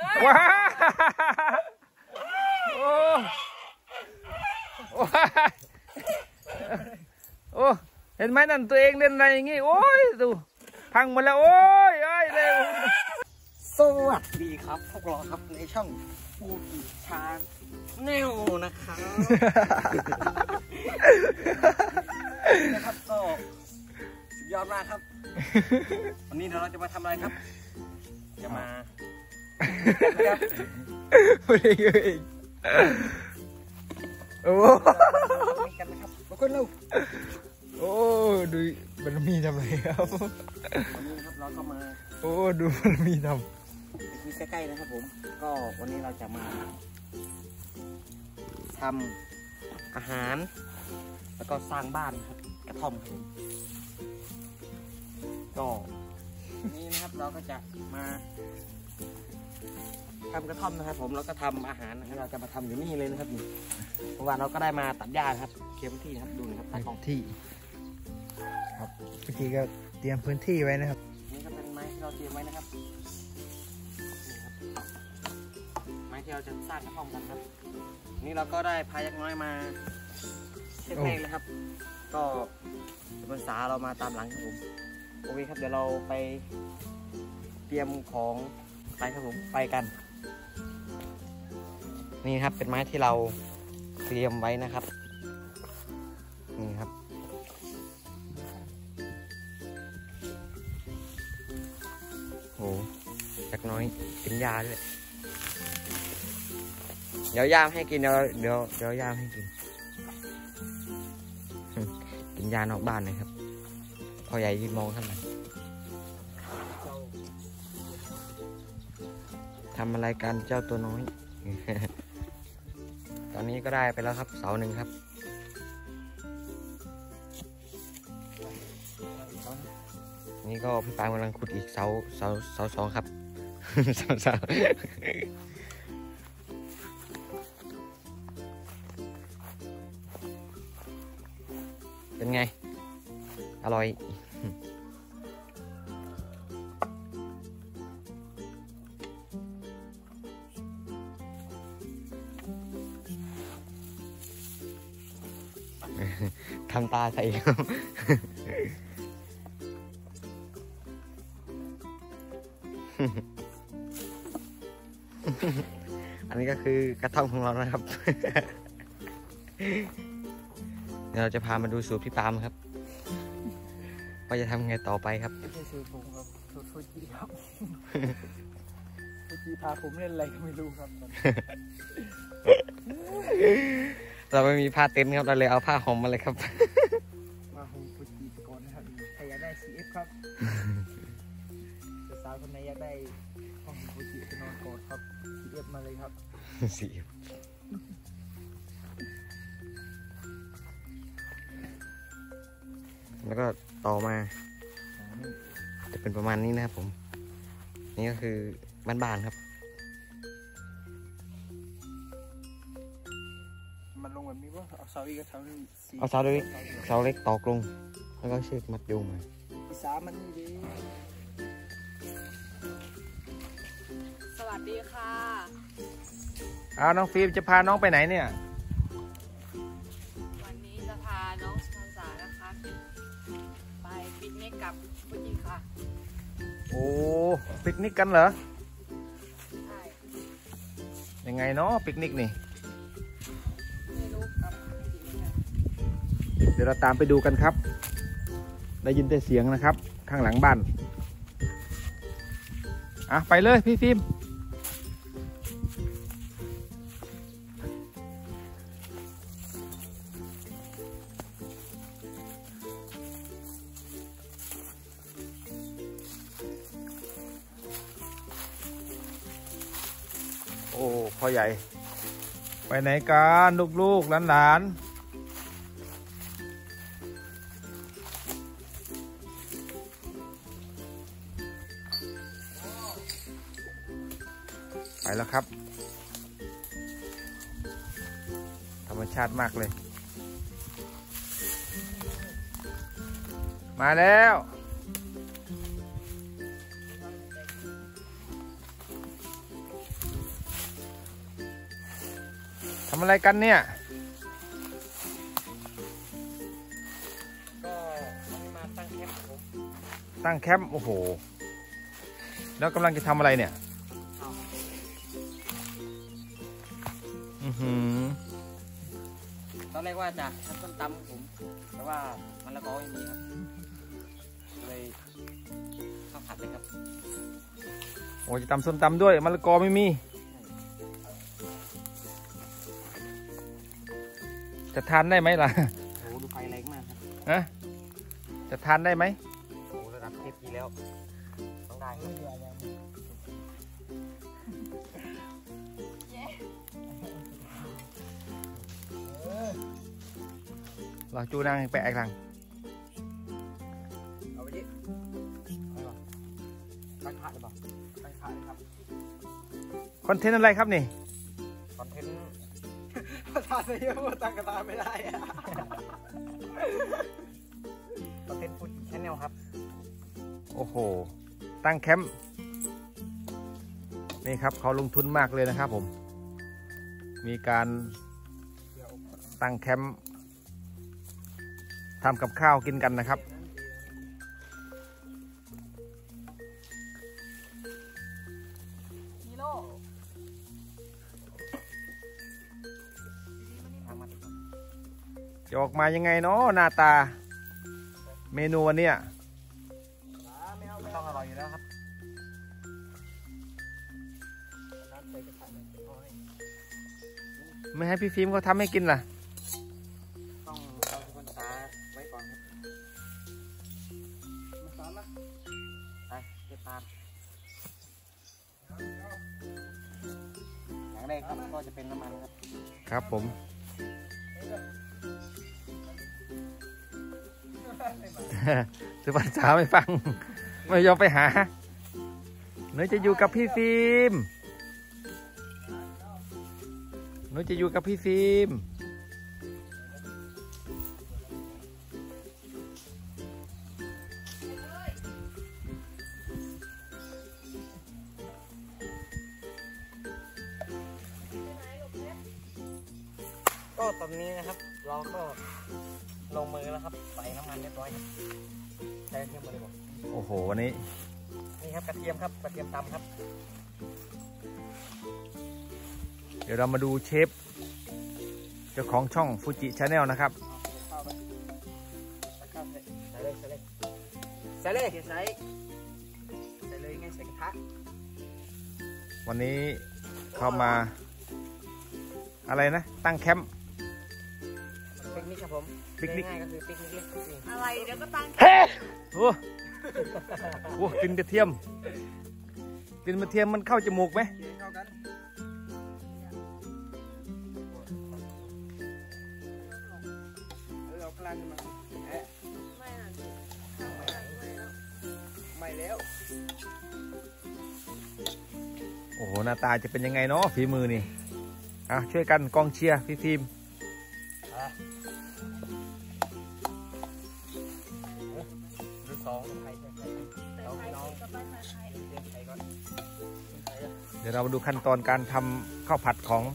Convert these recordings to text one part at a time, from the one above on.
ว้าโอ้โอ้เห็นไหมนั่นตัวเองเล่นอะไรอย่างงี้โอ้ยดูพังหมดแล้วโอ้ยเอ้ยเร็วสวัสดีครับพวกเราครับในช่องปูกิชาแนวนะครับนะครับก็สุดยอดมากครับวันนี้เดี๋ยวเราจะมาทำอะไรครับจะมาโอ้กันนะครับทุกคนเร็วโอ้ดูมันมีทำอะไรครับวันนี้ครับเราก็มาโอ้ดูมันมีทำใกล้ๆนะครับผมก็วันนี้เราจะมาทำอาหารแล้วก็สร้างบ้านครับกระท่อมครับก็นี่นะครับเราก็จะมาทำกระท่อมนะครับผมแล้วก็ทำอาหารนะครับเราจะมาทำอยู่นี่เลยนะครับเพราะว่าเราก็ได้มาตัดหญ้าครับเคลียร์พื้นที่ครับดูนะครับตัดของที่ครับเมื่อกี้ก็เตรียมพื้นที่ไว้นะครับนี่ก็เป็นไม้ที่เราเตรียมไว้นะครับไม้ที่เราจะสร้างกระท่อมกันครับนี่เราก็ได้พายักษ์น้อยมาเช็ดแม่งเลยครับก็จะเป็นสาเรามาตามหลังครับผมโอเคครับเดี๋ยวเราไปเตรียมของไปครับผมไปกันนี่ครับเป็นไม้ที่เราเตรียมไว้นะครับนี่ครับโหยักษ์น้อยกินยาด้วยเดี๋ยวยามให้กินเดี๋ยวยามให้กินกินยานอกบ้านเลยครับพอใหญ่ยืนมองข้างในทำอะไรกันเจ้าตัวน้อย ตอนนี้ก็ได้ไปแล้วครับเสาหนึ่งครับนี่ก็พี่ปางกำลังขุดอีกเสาสองครับเสาเป็นไงอร่อยทำตาใส่ครับอันนี้ก็คือกระท่อมของเรานะครับเดี๋ยวเราจะพามาดูสูตรพี่ปาล์มครับว่าจะทำไงต่อไปครับไม่ใช่สูตรผมครับสูตรฟูจิครับฟูจิพาผมเล่นอะไรก็ไม่รู้ครับเราไม่มีผ้าเต็นท์ครับเราเลยเอาผ้าห่มมาเลยครับมาห่มฟูจิก่อนนะครับใครอยากได้ CF ครับสาวคนไหนอยากได้ห้องฟูจิไปนอนกอดครับ CF มาเลยครับ CF แล้วก็ต่อมาจะเป็นประมาณนี้นะครับผมนี่ก็คือบ้านๆครับมันลงแบบนี้ว่าเอาเสาอีกเสาหนึ่งเอาเสาเล็กต่อกลงแล้วก็เชือกมัดโยงมาสามันนี่ดีสวัสดีค่ะน้องฟิล์มจะพาน้องไปไหนเนี่ยวันนี้จะพาน้องสุพรรษานะคะไปปิกนิกกับผู้หญิงค่ะโอ้ปิกนิกกันเหรอใช่ยังไงเนาะปิกนิกนี่ไม่รู้กับผู้หญิงค่ะเดี๋ยวเราตามไปดูกันครับได้ยินแต่เสียงนะครับข้างหลังบ้านไปเลยพี่ฟิล์มโอ้พ่อใหญ่ไปไหนกันลูกๆหลานไปแล้วครับธรรมชาติมากเลยมาแล้วำอะไรกันเนี่ยก็วันนี้มาตั้งแคมป์ครับผมตั้งแคมป์โอ้โหแล้วกำลังจะทำอะไรเนี่ยตอนแรกว่าจะทำส้มตำครับผมแต่ว่ามันละกอไม่มีครับเลยข้าวผัดเลยครับโอ้จะตำส้มตำด้วยมะละกอไม่มีจะทานได้ไหมล่ะโอ้ดูไฟแรงมากครับฮะจะทานได้ไหมโอ้ระดับเทพดีแล้วต้องได้ครับเราจูนางแปะกลางเอาไปดิตั้งขาหรือเปล่าตั้งขาเลยครับคอนเทนต์อะไรครับนี่คอนเทนต์ทานไปเยอะตั้งกระตาไม่ได้คอนเทนต์ฟูจิชแนลครับโอ้โหตั้งแคมป์นี่ครับเขาลงทุนมากเลยนะครับผมมีการตั้งแคมป์ทำกับข้าวกินกันนะครับจะออกมายังไงเนาะหน้าตาเมนูวันนี้ต้องอร่อยอยู่แล้วครับไม่ให้พี่ฟิล์มเขาทำให้กินล่ะต้องเอาทุกคนตาไว้ก่อนครับมาซ้อมนะไปเก็บปากอย่างแรกครับก็จะเป็นน้ำมันครับครับผมสุภาษาไม่ฟังไม่ยอมไปหาหนูจะอยู่กับพี่ฟิล์มหนูจะอยู่กับพี่ฟิล์มก็ตอนนี้นะครับเราก็ลงมือแล้วครับใส่น้ำมันเรียบร้อยครับใส่กระเทียมมาเลยบอกโอ้โหวันนี้นี่ครับกระเทียมครับกระเทียมตำครับเดี๋ยวเรามาดูเชฟเจ้าของช่องฟูจิชาแนลนะครับใส่เลยใส่เลยใส่เลยใส่เลยไงใส่กระทะวันนี้เข้ามาอะไรนะตั้งแคมป์ปิกนิกครับผมปิกนิกง่ายก็คือปิกนิกเล็กอะไรเดี๋ยวก็ตั้งโอ้โหกินกระเทียมกินกระเทียมมันเข้าจมูกไหมเข้ากันเรากลั่นมาไม่แล้วโอ้โหหน้าตาจะเป็นยังไงเนาะฝีมือนี่ช่วยกันกองเชียร์พี่ฟิล์มเดี๋ยวเรามาดูขั้นตอนการทำข้าวผัดของ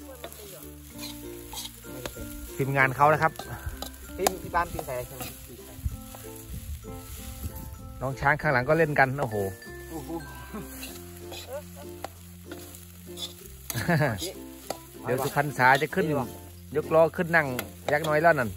ทีมงานเขานะครับพี่ปามกินใส่ใช่ไหมน้องช้างข้างหลังก็เล่นกันโอ้โหเดี๋ยวสุพรรณษาจะขึ้นยกล้อขึ้นนั่งยักษ์น้อยแล้วนั่น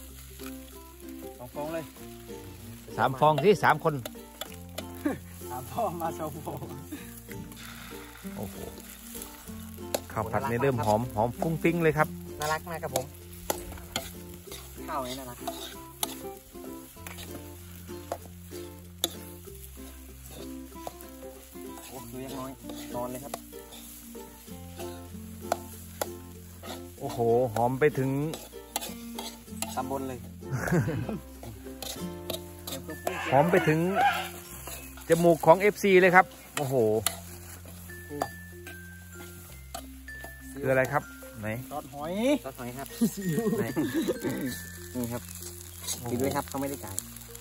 2 ฟองเลย 3 ฟองที่3 คน 3 ฟองมา2 ฟองโอ้โหข้าวผัดนี่เริ่มหอมฟุ้งฟิ้งเลยครับน่ารักมากครับผมข้าวนี่น่ารักโอ้คือยังน้อยนอนเลยครับโอ้โหหอมไปถึงตำบลเลยหอมไปถึงจมูกของ FC เลยครับโอ้โหคืออะไรครับไหนซอสหอยครับนี่ครับกินด้วยครับเขาไม่ได้จ่าย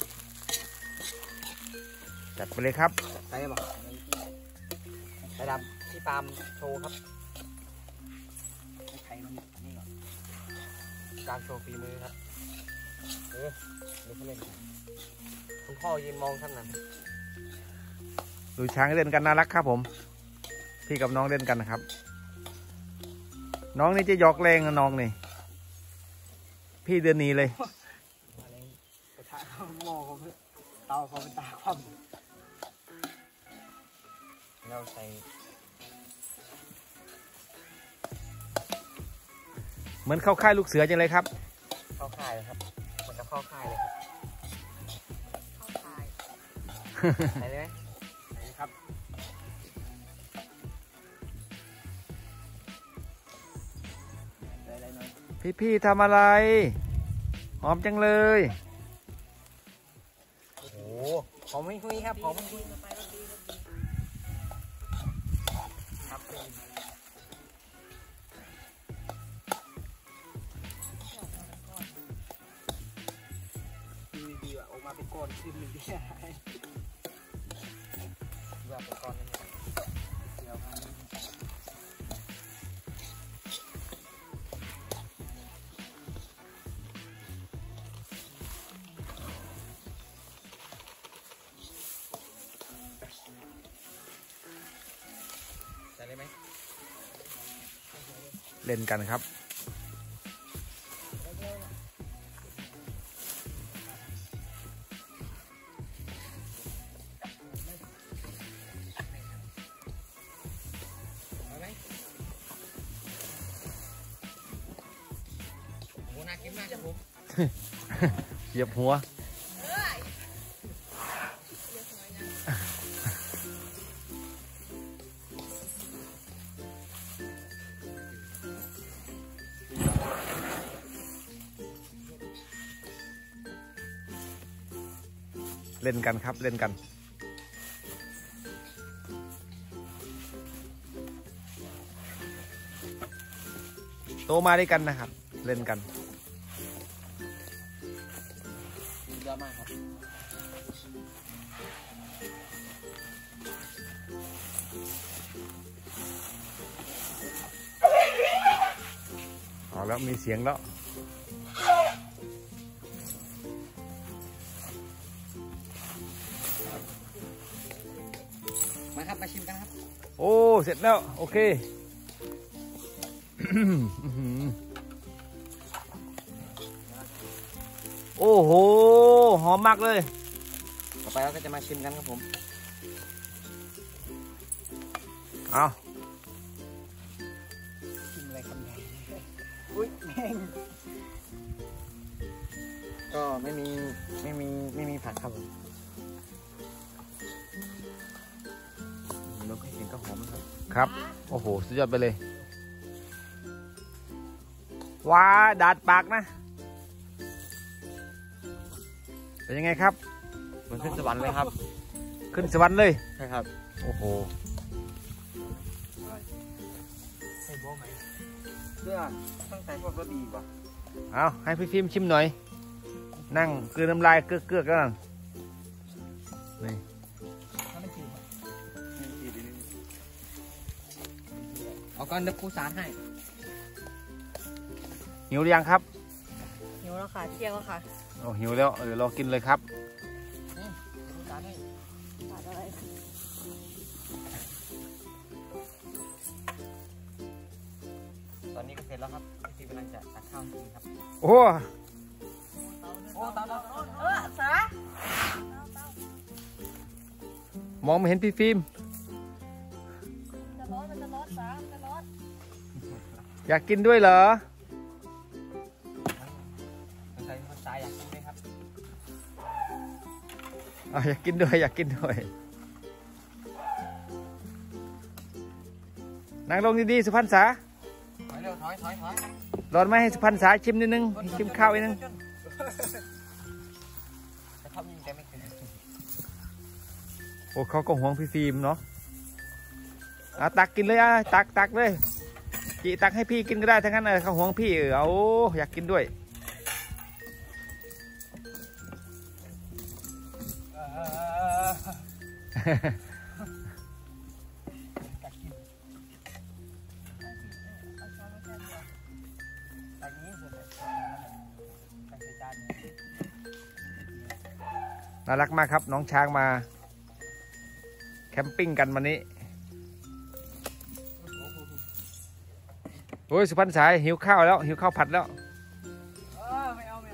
จัดไปเลยครับใส่บอกใส่ดำที่ปาล์มโชว์ครับไข่นี่ก่อนการโชว์ฝีมือครับดูเขาเล่นคุณพ่อยืนมองท่านนั้นดูช้างเล่นกันน่ารักครับผมพี่กับน้องเล่นกันนะครับน้องนี่จะยอกแรงนะน้องนี่พี่เดินหนีเลยอะไรกระทะเขาหม้อเขาเตาเขาเป็นตาคว่ำเราใส่เหมือนเข้าค่ายลูกเสือจังเลยครับเข้าค่ายเลยครับมันจะเข้าค่ายเลยครับเข้าถ่ายใส่เลยไหมใส่ครับใส่อะไรหน่อยพี่ทำอะไรหอมจังเลยโอ้โหหอมไม่คุยครับหอมไม่คุยครับดีว่ะออกมาเป็นก้อนขึ้นเลยดีว่าเป็นก้อนนี่เดี๋ยวใส่ได้ไหมเล่นกันครับโอ้น่ากินมากครับผมเหยียบหัวเล่นกันครับเล่นกันโตมาด้วยกันนะครับเล่นกันเยอะมากครับเอาแล้วมีเสียงแล้วมาครับมาชิมกันครับโอ้เสร็จแล้วโอเค โอ้โหหอมมากเลยต่อไปเราก็จะมาชิมกันครับผมเอาชิมอะไรกันใหญ่อุ้ยแม่งก็ไม่มีผักครับผมเราก็เห็นก็หอมครับครับโอ้โหสุดยอดไปเลยว้าดาดปากนะเป็นยังไงครับมันขึ้นสวรรค์เลยครับขึ้นสวรรค์เลยใช่ครับโอ้โหใส่โบไหมเพื่อตั้งใจพวกรสดีกว่าเอาให้พี่ฟิล์มชิมหน่อยนั่งกลืนน้ำลายเกือกๆกันนี่ถ้าไม่จืดเอาก่อนเดี๋ยวครูสารให้หิวหรือยังครับหิวแล้วค่ะเที่ยงแล้วค่ะโอ้หิวแล้วรอกินเลยครับครูสารให้ขาดอะไรตอนนี้ก็เสร็จแล้วครับพี่กำลังจะตักข้าวกินครับโอ้โอ้ตาสามองไม่เห็นพี่ฟิล์มจะร้อนมันจะร้อนสามจะร้อนอยากกินด้วยเหรอใส่ภาษาอยากกินไหมครับอยากกินด้วยอยากกินด้วยนั่งลงดีๆสุพรรณษาถอยเร็วถอยร้อนไหมให้สุพรรณษาชิมนิดนึงชิมข้าวอีกนึงจะทำยังไงไม่กินโอ้เขาก็ห่วงพี่ฟิล์มเนาะตักกินเลยตักเลยจีตักให้พี่กินก็ได้ทั้งนั้นเขาห่วงพี่เอาอยากกินด้วยเน่ารักมากครับน้องช้างมาแคมปิ้งกันวันนี้โอ้ยสุพรรณสายหิวข้าวแล้วหิวข้าวผัดแล้วไม่เอา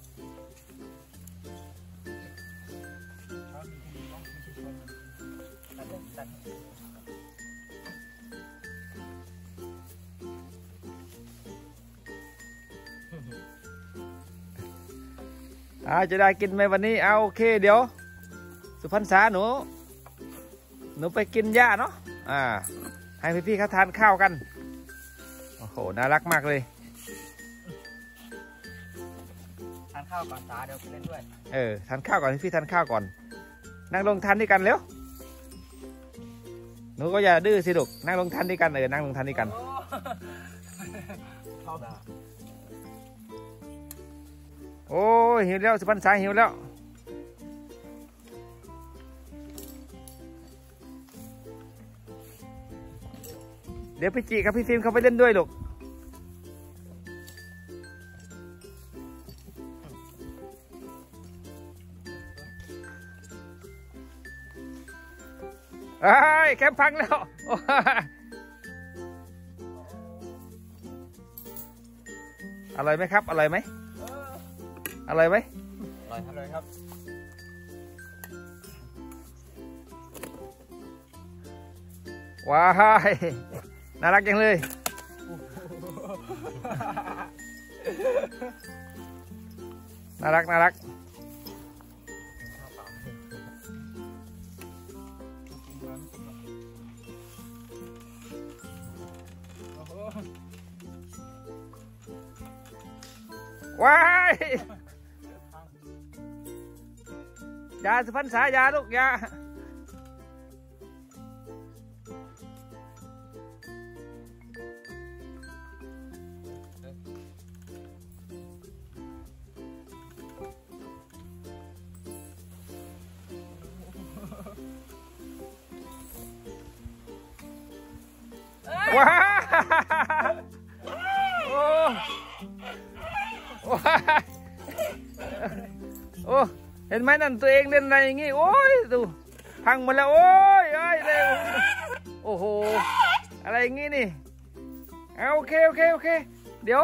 จะได้กินไหมวันนี้เอาโอเคเดี๋ยวสุพรรณษาหนูไปกินหญ้าเนาะให้พี่ๆเขาทานข้าวกันโอ้โหน่ารักมากเลยทานข้าวก่อนสาเดี๋ยวไปเล่นด้วยทานข้าวก่อนพี่ทานข้าวก่อนนั่งลงทานด้วยกันเร็วหนูก็อย่าดื้อสิลูกนั่งลงทานด้วยกันนั่งลงทานด้วยกันโอ้ยหิวแล้วสุพรรณษาหิวแล้วเดี๋ยวพี่จีกับพี่ฟิล์มเขาไปเล่นด้วยลูกแคมป์พังแล้วอร่อยไหมครับอร่อยไหมอร่อยไหมอร่อยครับว้ายน่ารักจังเลยน่ารักว้ายยาสุพรรณษายาลูกยาว้าโอ้เห็นไหมนั่นตัวเองเล่นอะไรอย่างงี้โอ้ยดูพังหมดแล้วโอ้ยเร็วโอ้โหอะไรอย่างงี้นี่โอเคเดี๋ยว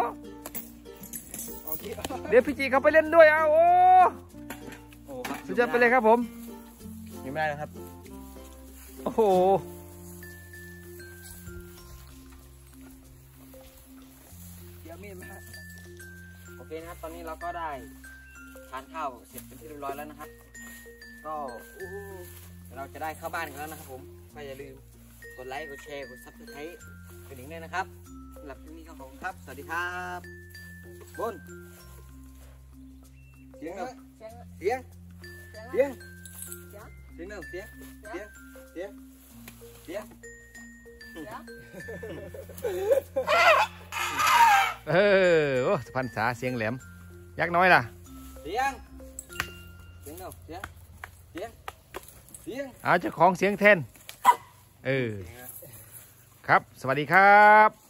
พี่จีเขาไปเล่นด้วยโอ้สุดยอดไปเลยครับผมยังไม่ได้นะครับโอ้โหโอเคนะครับตอนนี้เราก็ได้ทานข้าวเสร็จเป็นที่เรียบร้อยแล้วนะครับก็เราจะได้เข้าบ้านกันแล้วนะครับผมก็อย่าลืมกดไลค์กดแชร์กดซับสไครต์กระดิ่งด้วยนะครับสำหรับคลิปนี้ก็ขอบคุณครับสวัสดีครับบนเสียงหนึ่งเสียงหนึ่งเสียงโอ้สุพรรณษาเสียงแหลมยักษ์น้อยล่ะเสียงเจ้าของเสียงแทนครับสวัสดีครับ